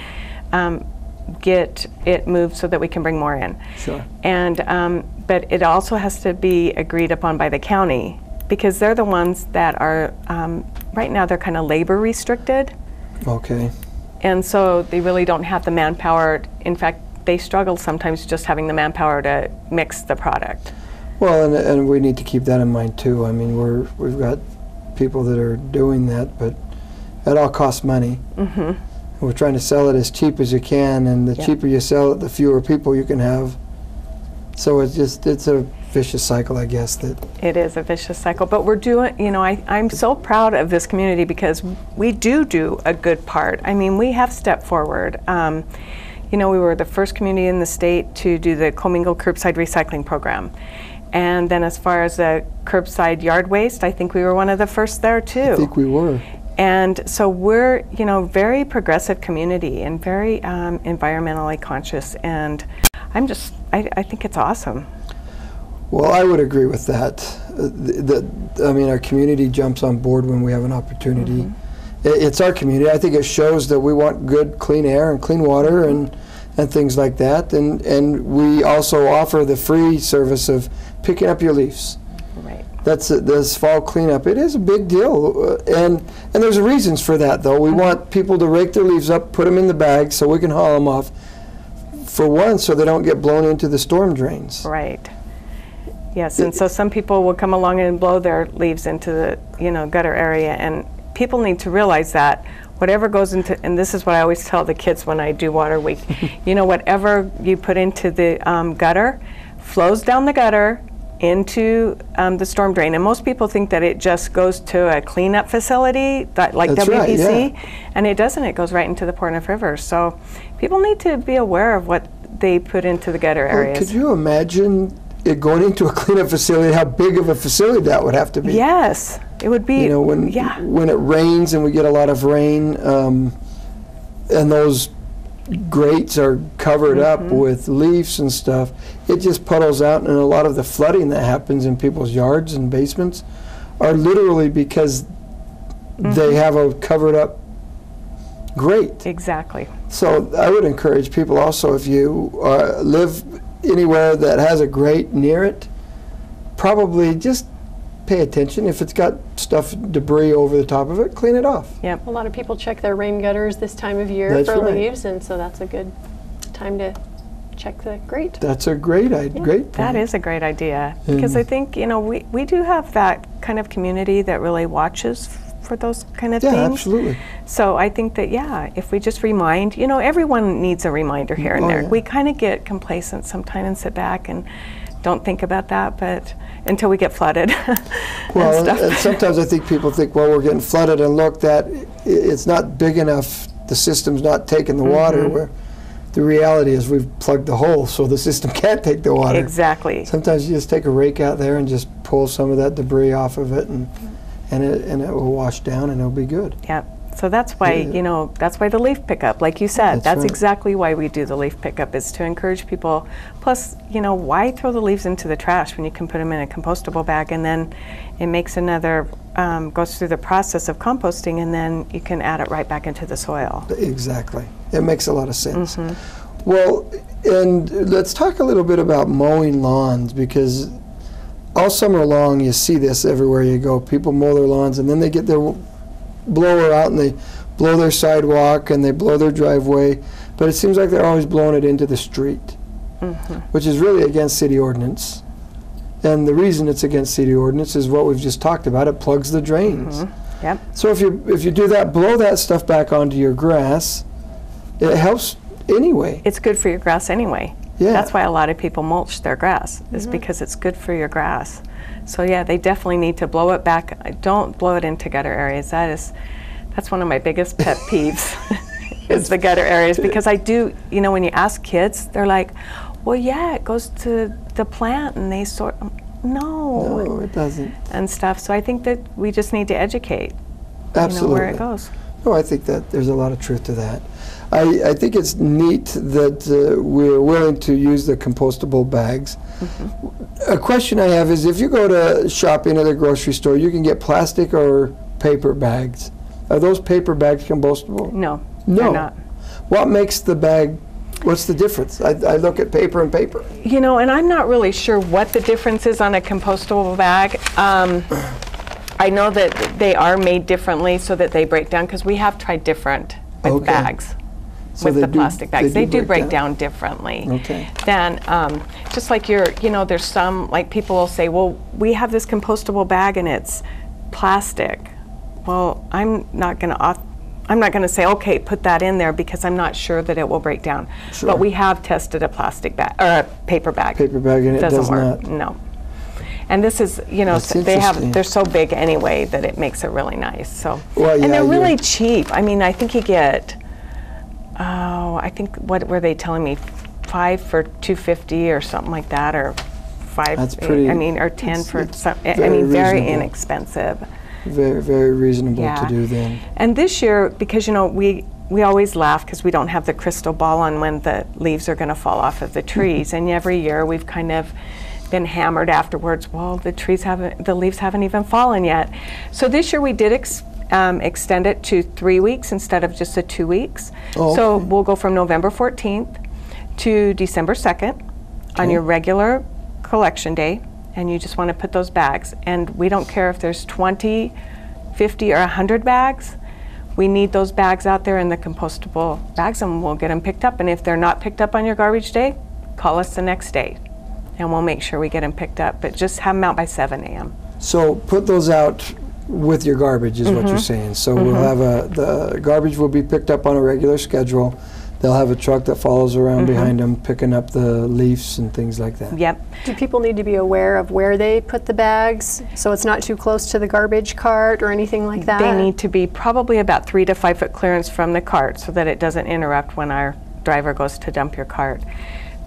get it moved so that we can bring more in? Sure. And but it also has to be agreed upon by the county, because they're the ones that are right now, they're kind of labor restricted, Okay. and so they really don't have the manpower. In fact, they struggle sometimes just having the manpower to mix the product. Well, and we need to keep that in mind too. I mean, we've got people that are doing that, but that all costs money. We're trying to sell it as cheap as you can, and the cheaper you sell it, the fewer people you can have. So it's a vicious cycle, I guess. That It is a vicious cycle, but we're doing, I'm so proud of this community, because we do a good part. I mean, we have stepped forward. We were the first community in the state to do the commingled curbside recycling program. And then as far as the curbside yard waste, I think we were one of the first there too. I think we were. And so we're, very progressive community and very environmentally conscious. And I think it's awesome. Well, I would agree with that. I mean, our community jumps on board when we have an opportunity. It's our community. I think it shows that we want good, clean air and clean water and things like that. And we also offer the free service of picking up your leaves. Right. That's this fall cleanup. It is a big deal, and there's reasons for that, though. We want people to rake their leaves up, put them in the bag, so we can haul them off. For one, so they don't get blown into the storm drains. Right. Yes, and so some people will come along and blow their leaves into the gutter area, and people need to realize that whatever goes into, and this is what I always tell the kids when I do water week, whatever you put into the gutter flows down the gutter into the storm drain. And most people think that it just goes to a cleanup facility like That's WPC, right, yeah. And it doesn't. It goes right into the Portneuf River. So people need to be aware of what they put into the gutter areas. Well, could you imagine it going into a cleanup facility, how big of a facility that would have to be. Yes, it would be. You know, when it rains and we get a lot of rain, and those grates are covered up with leaves and stuff, it just puddles out, and a lot of the flooding that happens in people's yards and basements are literally because they have a covered up grate. Exactly. So I would encourage people also, if you live anywhere that has a grate near it, probably just pay attention. If it's got stuff, debris over the top of it, clean it off. Yep. A lot of people check their rain gutters this time of year That's for right. leaves, and so that's a good time to check the grate. That's a great idea. Great That point. is a great idea, because I think, you know, we do have that kind of community that really watches for those kind of Yeah, things. absolutely. So I think that, yeah, if we just remind, you know, everyone needs a reminder here and Oh, there. yeah. We kind of get complacent sometimes and sit back and don't think about that, but until we get flooded Well, and stuff. and sometimes I think people think, well, we're getting flooded, and look, that it's not big enough. The system's not taking the water. Where the reality is, we've plugged the hole, so the system can't take the water. Exactly. Sometimes you just take a rake out there and just pull some of that debris off of it, and it will wash down, and it'll be good. Yep. So that's why, Yeah. you know, that's why the leaf pickup, like you said, That's that's right. exactly why we do the leaf pickup, is to encourage people. Plus, you know, why throw the leaves into the trash when you can put them in a compostable bag, and then it makes another, goes through the process of composting, and then you can add it right back into the soil. Exactly. It makes a lot of sense. Well, and let's talk a little bit about mowing lawns, because all summer long you see this everywhere you go. People mow their lawns, and then they get their blower out and they blow their sidewalk and they blow their driveway, but it seems like they're always blowing it into the street, which is really against city ordinance. And the reason it's against city ordinance is what we've just talked about. It plugs the drains. Yep. So if you do that, blow that stuff back onto your grass, it helps anyway. It's good for your grass anyway. Yeah. That's why a lot of people mulch their grass, is because it's good for your grass. So yeah, they definitely need to blow it back. Don't blow it into gutter areas. That's one of my biggest pet peeves, is the gutter areas, because I do, you know, when you ask kids, they're like, well, yeah, it goes to the plant and they sort, No, it doesn't. and stuff. So I think that we just need to educate, Absolutely. you know, where it goes. No, I think that there's a lot of truth to that. I think it's neat that we're willing to use the compostable bags. A question I have is, if you go to shopping at a grocery store, you can get plastic or paper bags. Are those paper bags compostable? No, No. they're not. What makes the bag, what's the difference? I look at paper and paper. You know, and I'm not really sure what the difference is on a compostable bag. I know that they are made differently so that they break down, because we have tried different with Okay. bags, So with they the do- plastic bags. they They do do break break down? down differently. Okay. Then, just like you know, there's some, like people will say, well, we have this compostable bag and it's plastic. Well, I'm not going to say, okay, put that in there, because I'm not sure that it will break down. Sure. But we have tested a plastic bag, or a paper bag. Paper bag, and it Doesn't does work. not. No. And this is, you know, That's they interesting. they're so big anyway that it makes it really nice. So, Well, and yeah, they're really you're- cheap. I mean, I think you get, I think, what were they telling me, 5 for $2.50 or something like that, or 5. That's pretty- I mean, or 10 it's- for it's some. I very mean, very reasonable. inexpensive. Very, very reasonable Yeah. to do then. And this year, because, you know, we always laugh because we don't have the crystal ball on when the leaves are going to fall off of the trees. And every year we've kind of been hammered afterwards, well, the leaves haven't even fallen yet. So this year we did extend it to 3 weeks instead of just the 2 weeks. Oh, So okay. we'll go from November 14th to December 2nd on Okay. your regular collection day. And you just want to put those bags. And we don't care if there's 20, 50, or 100 bags. We need those bags out there in the compostable bags, and we'll get them picked up. And if they're not picked up on your garbage day, call us the next day, and we'll make sure we get them picked up. But just have them out by 7 a.m. So put those out with your garbage is what you're saying. So we'll have the garbage will be picked up on a regular schedule. They'll have a truck that follows around behind them, picking up the leaves and things like that. Yep. Do people need to be aware of where they put the bags, so it's not too close to the garbage cart or anything like that? They need to be probably about 3 to 5 foot clearance from the cart so that it doesn't interrupt when our driver goes to dump your cart.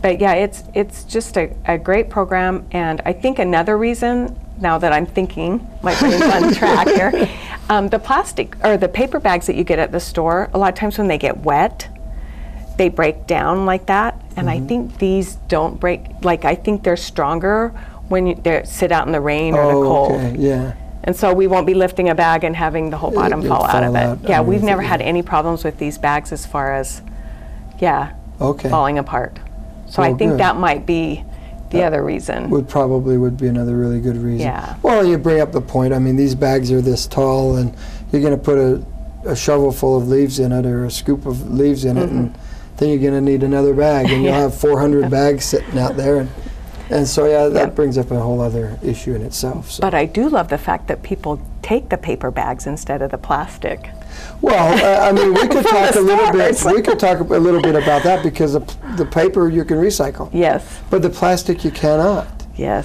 But yeah, it's just a great program, and I think another reason, now that I'm thinking, my brain's on track here, the plastic or the paper bags that you get at the store, a lot of times when they get wet, they break down like that, and I think these don't break. Like, I think they're stronger when they sit out in the rain or the cold. Okay, yeah. And so we won't be lifting a bag and having the whole bottom It'll fall out of fall it. out Yeah, we've underneath never it, had yeah. any problems with these bags as far as, yeah, Okay. falling apart. So I Well, think good. that might be the other reason. Would be another really good reason. Yeah. Well, you bring up the point. I mean, these bags are this tall, and you're going to put a shovel full of leaves in it or a scoop of leaves in it, and then you're going to need another bag, and you'll Yeah. have 400 bags sitting out there. And so, yeah, that Yep. brings up a whole other issue in itself. So. But I do love the fact that people take the paper bags instead of the plastic. Well, I mean, we could From talk the a little bit. stores. We could talk a little bit about that because the paper you can recycle, Yes, but the plastic you cannot. yes,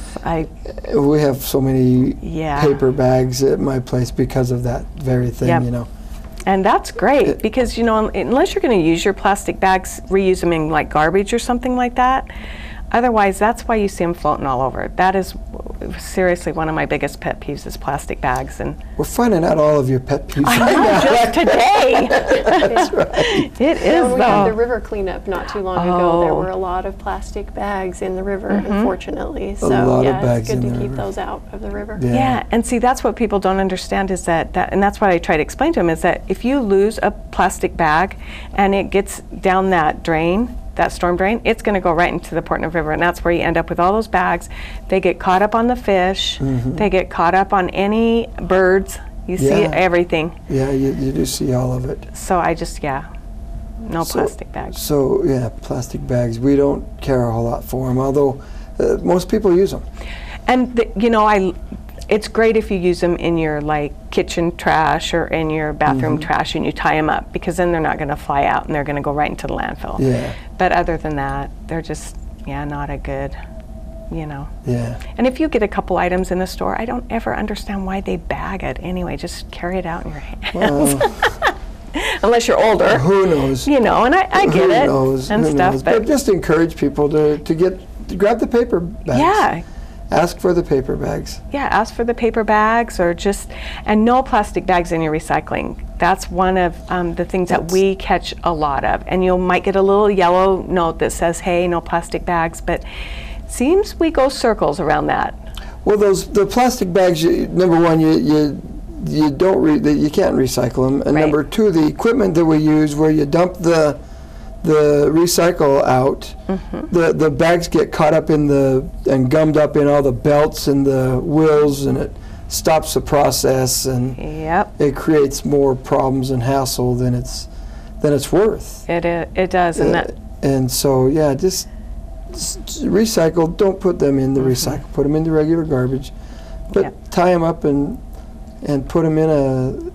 We have so many Yeah. paper bags at my place because of that very thing, Yep. you know. and that's great because, you know, unless you're going to use your plastic bags, reuse them in like garbage or something like that. Otherwise, that's why you see them floating all over. That is seriously one of my biggest pet peeves is plastic bags. And We're finding out all of your pet peeves I right know, now. just today. That's right. It Yeah, is when we had the though. river cleanup not too long ago, there Oh. were a lot of plastic bags in the river, unfortunately. So lot of yeah, bags it's good in to the keep river. those out of the river. Yeah. Yeah, and see, that's what people don't understand is that, and that's what I try to explain to them, is that if you lose a plastic bag and it gets down that drain, that storm drain, it's going to go right into the Portneuf River, and that's where you end up with all those bags. They get caught up on the fish, they get caught up on any birds, you see Yeah. everything. Yeah, you do see all of it. So I just, no So- plastic bags. So, yeah, plastic bags, we don't care a whole lot for them, although most people use them. And you know, it's great if you use them in your like kitchen trash or in your bathroom trash and you tie them up, because then they're not going to fly out and they're going to go right into the landfill. Yeah, But other than that, they're just, not a good, you know. yeah. And if you get a couple items in the store, I don't ever understand why they bag it anyway. Just carry it out in your hands. Well, Unless you're older, who knows? you know, and I get Who it knows? and Who stuff. knows? But just encourage people to grab the paper bags. yeah, Ask for the paper bags. ask for the paper bags or and no plastic bags in your recycling. That's one of the things that we catch a lot of. And you might get a little yellow note that says, hey, no plastic bags, but seems we go circles around that. Well, the plastic bags. Number one, you don't you can't recycle them, and Right. number two, the equipment that we use where you dump the recycle out, the bags get caught up and gummed up in all the belts and the wheels, and it stops the process, and Yep, it creates more problems and hassle than it's worth. it does, and that And so, yeah, just recycle. Don't put them in the recycle. Put them in the regular garbage, but Yep. tie them up and put them in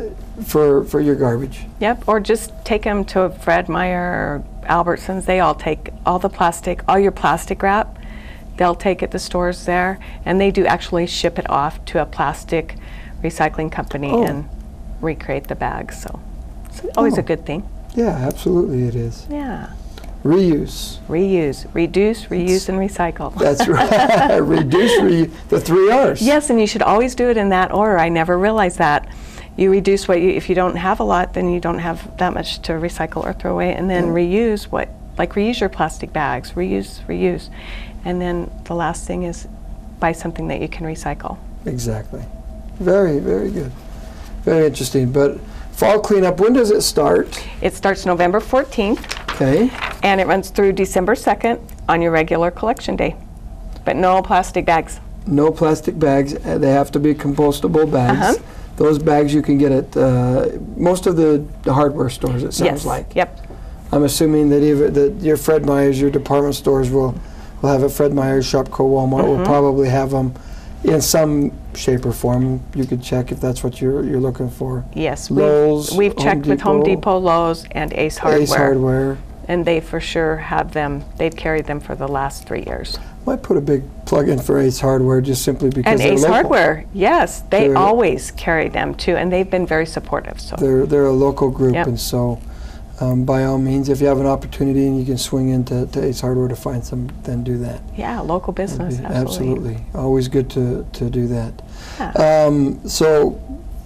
for your garbage. Yep, or just take them to Fred Meyer or Albertsons. They all take all the plastic, all your plastic wrap. They'll take it to stores there, and they do actually ship it off to a plastic recycling company Oh. and recreate the bags. So it's always Oh. a good thing. Yeah, absolutely, it is. Yeah, Reuse. reuse, reduce, reuse, and recycle. That's right. Reduce, the 3 R's. Yes, and you should always do it in that order. I never realized that. You reduce if you don't have a lot, then you don't have that much to recycle or throw away, and then reuse reuse your plastic bags, reuse. And then the last thing is buy something that you can recycle. Exactly. Very, very good. Very interesting. But fall cleanup, when does it start? It starts November 14th, Okay. and it runs through December 2nd on your regular collection day. But no plastic bags. No plastic bags. They have to be compostable bags. Uh-huh. Those bags you can get at most of the hardware stores, it sounds Yes. like. Yep. I'm assuming that that your Fred Meyer's, your department stores will have a Fred Meyer's, Shopko, Walmart will probably have them in some shape or form. You could check if that's what you're looking for. Yes. Lowe's, We've Home checked with Home Depot, Depot, Lowe's, and Ace Hardware. Ace Hardware. And they for sure have them. They've carried them for the last 3 years. Might put a big plug in for Ace Hardware just simply because And they're Ace local. Hardware, yes, they They're- always carry them too, and they've been very supportive. So They're a local group, Yep. and so by all means, if you have an opportunity and you can swing into Ace Hardware to find some, then do that. Yeah, local business, absolutely. Always good to do that. Yeah. So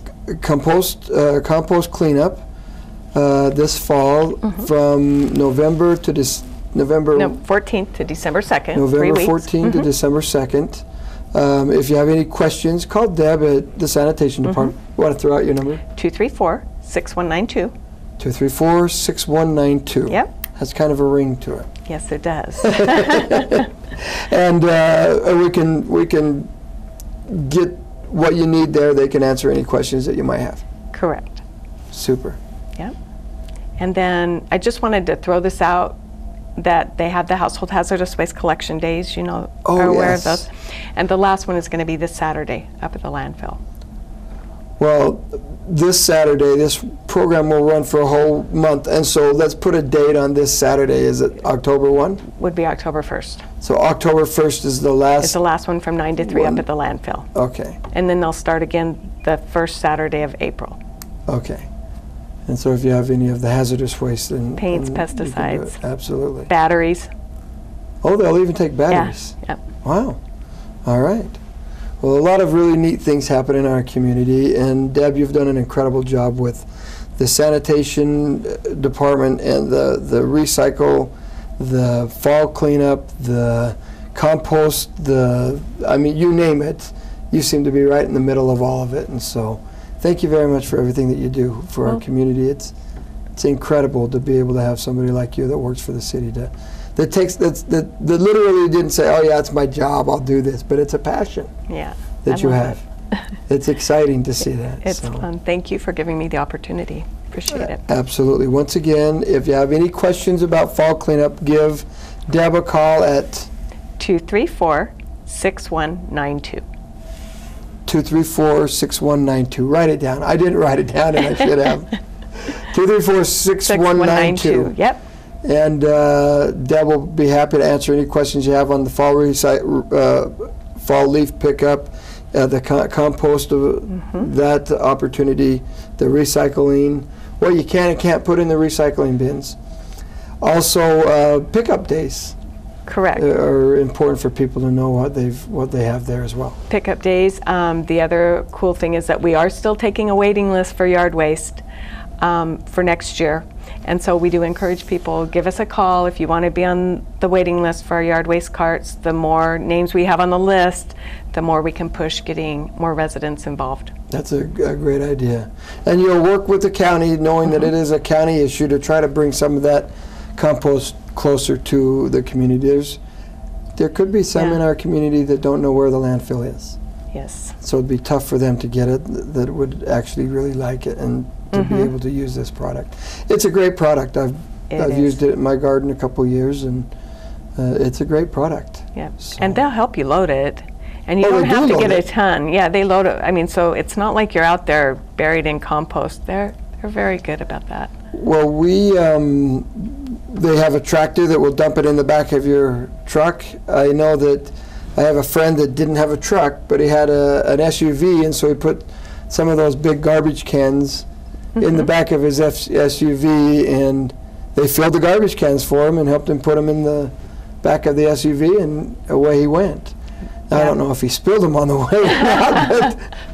compost cleanup this fall from November to November 14th to December 2nd. 3 November weeks. 14th to December 2nd. If you have any questions, call Deb at the sanitation department. You want to throw out your number? 234-6192. 234-6192. Yep. Has kind of a ring to it. Yes, it does. And we can get what you need there. They can answer any questions that you might have. Correct. Super. Yep. And then I just wanted to throw this out that they have the household hazardous waste collection days, you know, Oh, are aware yes. of those. And the last one is going to be this Saturday up at the landfill. Well, this Saturday, this program will run for a whole month, and so let's put a date on this Saturday. Is it October 1? Would be October 1st. So October 1st is the last. It's the last one from 9 to 3 One. up at the landfill. Okay, And then they'll start again the first Saturday of April. okay. And so if you have any of the hazardous waste, then Paints, then you can do it. pesticides. Absolutely. Batteries. Oh, they'll even take batteries. Yeah. Yep. Wow. All right. Well, a lot of really neat things happen in our community, and Deb, you've done an incredible job with the sanitation department and the recycle, the fall cleanup, the compost, I mean, you name it. You seem to be right in the middle of all of it, and so thank you very much for everything that you do for our community. It's incredible to be able to have somebody like you that works for the city that literally didn't say, oh yeah, it's my job, I'll do this, but it's a passion Yeah. that I you love have. it. It's exciting to see that. It's so. fun. Thank you for giving me the opportunity. Appreciate it. Absolutely. Once again, if you have any questions about fall cleanup, give Deb a call at 234-6192. 234-6192. Write it down. I didn't write it down, and I should have. 234-6192. Yep. And Deb will be happy to answer any questions you have on the fall fall leaf pickup, the compost, that opportunity, the recycling, what you can and can't put in the recycling bins. Also, pickup days Correct. are important for people to know what they have there as well. Pickup days. The other cool thing is that we are still taking a waiting list for yard waste for next year. And so we do encourage people, give us a call if you want to be on the waiting list for our yard waste carts. The more names we have on the list, the more we can push getting more residents involved. That's a great idea. And you'll work with the county, knowing that it is a county issue, to try to bring some of that compost closer to the community. There could be some in our community that don't know where the landfill is. Yes. So it'd be tough for them to get it, that would actually really like it and to be able to use this product. It's a great product. I've used it in my garden a couple years, and it's a great product. Yeah. So. And they'll help you load it. And you Oh, don't they have do to get load a it. ton. Yeah, they load it. I mean, so it's not like you're out there buried in compost. They're very good about that. Well, they have a tractor that will dump it in the back of your truck. I know that I have a friend that didn't have a truck, but he had an SUV, and so he put some of those big garbage cans in the back of his SUV, and they filled the garbage cans for him and helped him put them in the back of the SUV, and away he went. I don't know if he spilled them on the way or not,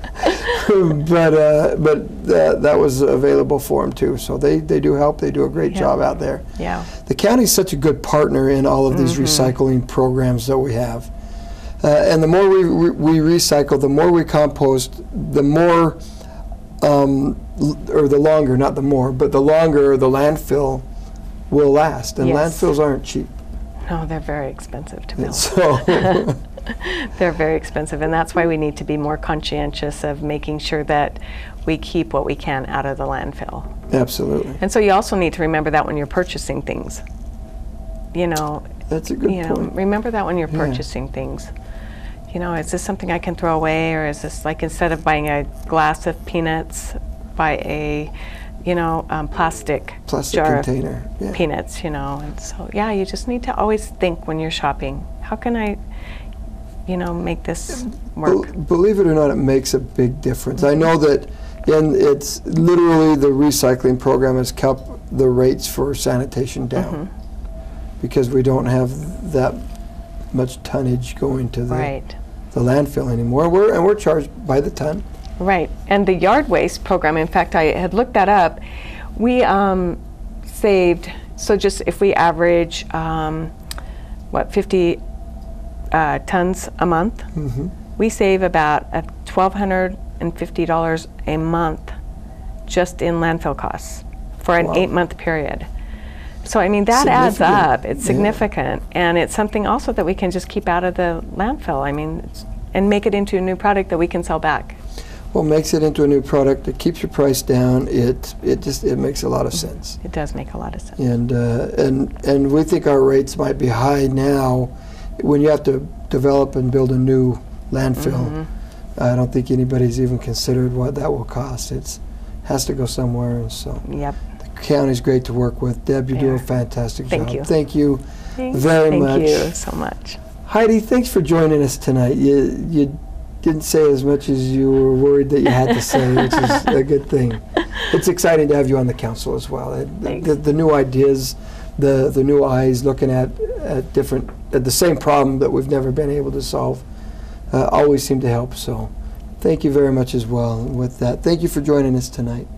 but that was available for him too. So they do help. They do a great job out there. Yeah. The county's such a good partner in all of these recycling programs that we have. And the more we recycle, the more we compost, the more, or the longer, not the more, but the longer the landfill will last. And Yes. landfills aren't cheap. No, they're very expensive to build. So, They're very expensive, and that's why we need to be more conscientious of making sure that we keep what we can out of the landfill. absolutely. And so you also need to remember that when you're purchasing things. You know, That's a good point. remember that when you're purchasing things. You know, is this something I can throw away, or is this like, instead of buying a glass of peanuts, buy a, plastic jar container. of peanuts, And so, yeah, you just need to always think when you're shopping, how can I, make this work? Believe it or not, it makes a big difference. I know that it's literally the recycling program has the rates for sanitation down because we don't have that much tonnage going to the landfill anymore. We're charged by the ton. Right, and the yard waste program, in fact, I had looked that up. We saved, so just if we average, 50 tons a month, we save about $1,250 a month just in landfill costs for an 8-month period. So I mean, that adds up. It's significant, and it's something also that we can just keep out of the landfill. I mean, and make it into a new product that we can sell back. Well, makes it into a new product. It keeps your price down. It makes a lot of sense. It does make a lot of sense. And we think our rates might be high now. When you have to develop and build a new landfill, I don't think anybody's even considered what that will cost. It has to go somewhere, and so the county's great to work with. Deb, you do a fantastic job. Thank you very much. Thank you so much. Heidi, thanks for joining us tonight. You didn't say as much as you were worried that you had to say, which is a good thing. It's exciting to have you on the council as well. The new ideas, the new eyes looking at the same problem that we've never been able to solve always seem to help. So thank you very much as well. And with that, thank you for joining us tonight.